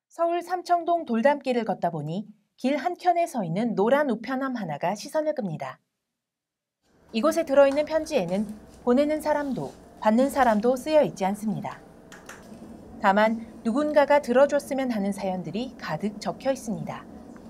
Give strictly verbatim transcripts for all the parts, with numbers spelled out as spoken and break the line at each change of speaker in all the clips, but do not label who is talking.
서울 삼청동 돌담길을 걷다 보니 길 한켠에 서 있는 노란 우편함 하나가 시선을 끕니다. 이곳에 들어있는 편지에는 보내는 사람도 받는 사람도 쓰여 있지 않습니다. 다만 누군가가 들어줬으면 하는 사연들이 가득 적혀 있습니다.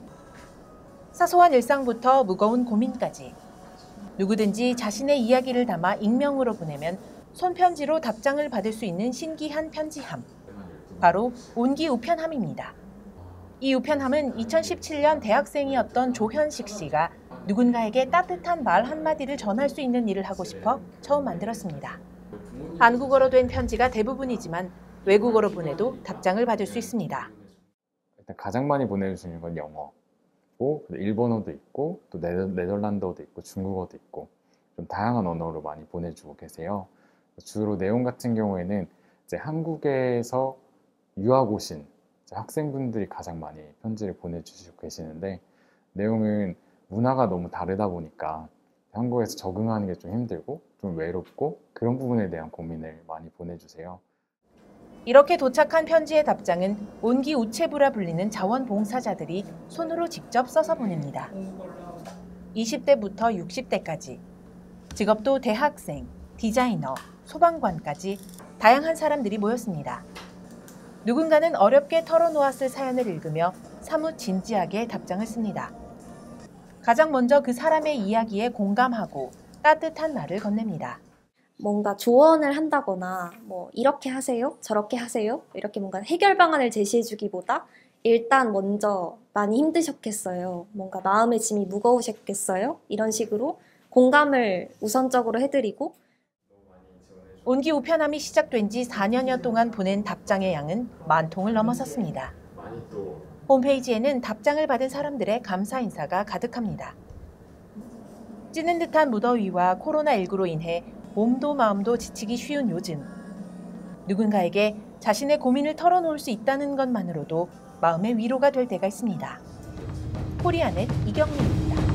사소한 일상부터 무거운 고민까지 누구든지 자신의 이야기를 담아 익명으로 보내면 손편지로 답장을 받을 수 있는 신기한 편지함. 바로 온기 우편함입니다. 이 우편함은 이천십칠 년 대학생이었던 조현식 씨가 누군가에게 따뜻한 말 한마디를 전할 수 있는 일을 하고 싶어 처음 만들었습니다. 한국어로 된 편지가 대부분이지만 외국어로 보내도 답장을 받을 수 있습니다.
일단 가장 많이 보내주시는 건 영어고, 일본어도 있고, 또 네덜, 네덜란드어도 있고, 중국어도 있고, 좀 다양한 언어로 많이 보내주고 계세요. 주로 내용 같은 경우에는 이제 한국에서 유학 오신 학생분들이 가장 많이 편지를 보내주시고 계시는데, 내용은 문화가 너무 다르다 보니까 한국에서 적응하는 게 좀 힘들고 좀 외롭고 그런 부분에 대한 고민을 많이 보내주세요.
이렇게 도착한 편지의 답장은 온기 우체부라 불리는 자원봉사자들이 손으로 직접 써서 보냅니다. 이십 대부터 육십 대까지, 직업도 대학생, 디자이너, 소방관까지 다양한 사람들이 모였습니다. 누군가는 어렵게 털어놓았을 사연을 읽으며 사뭇 진지하게 답장을 씁니다. 가장 먼저 그 사람의 이야기에 공감하고 따뜻한 말을 건넵니다.
뭔가 조언을 한다거나 뭐 이렇게 하세요, 저렇게 하세요, 이렇게 뭔가 해결 방안을 제시해주기보다 일단 먼저 많이 힘드셨겠어요, 뭔가 마음의 짐이 무거우셨겠어요, 이런 식으로 공감을 우선적으로 해드리고.
온기 우편함이 시작된 지 사 년여 동안 보낸 답장의 양은 만 통을 넘어섰습니다. 홈페이지에는 답장을 받은 사람들의 감사 인사가 가득합니다. 찌는 듯한 무더위와 코로나십구로 인해 몸도 마음도 지치기 쉬운 요즘, 누군가에게 자신의 고민을 털어놓을 수 있다는 것만으로도 마음의 위로가 될 때가 있습니다. 코리아넷 이경민입니다.